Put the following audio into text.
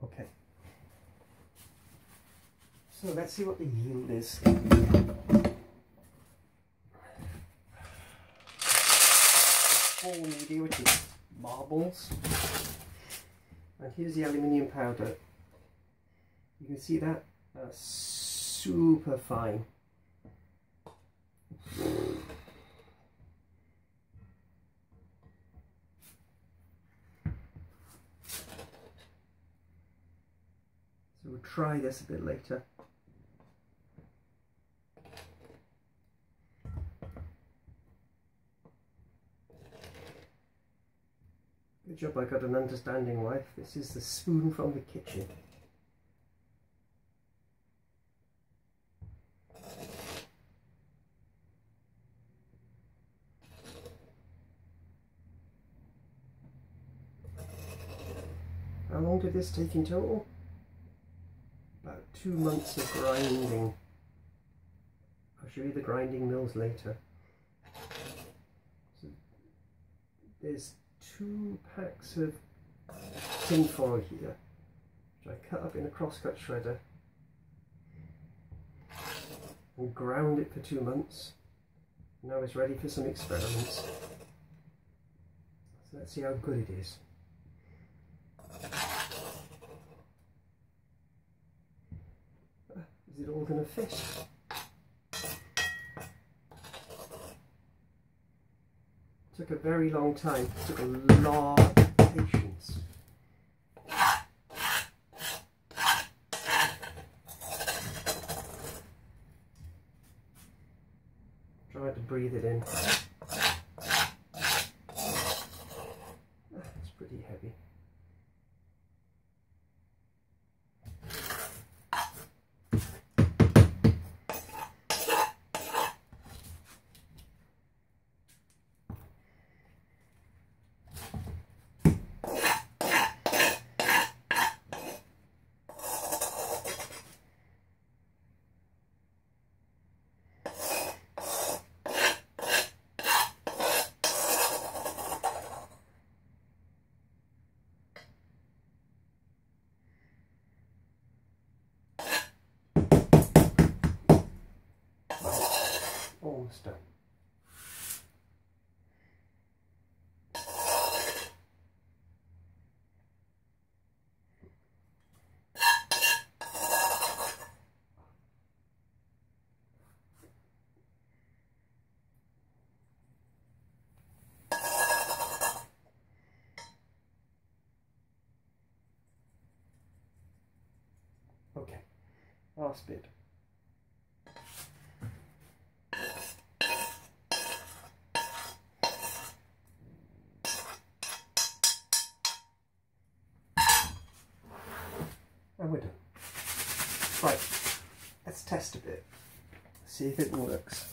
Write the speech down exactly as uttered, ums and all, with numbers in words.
Okay. So let's see what the yield is. Full media, which is marbles. And here's the aluminium powder. You can see that? Uh, super fine. So we'll try this a bit later. Good job I got an understanding wife. This is the spoon from the kitchen. How long did this take in total? About two months of grinding. I'll show you the grinding mills later. So there's two packs of tin foil here, which I cut up in a crosscut shredder and ground it for two months. Now it's ready for some experiments. So let's see how good it is. Is it all going to fit? Took a very long time. Took a lot of patience. Try to breathe it in. It's pretty heavy. Almost done. Okay, last bit. And we're done. Right, let's test a bit, see if it works.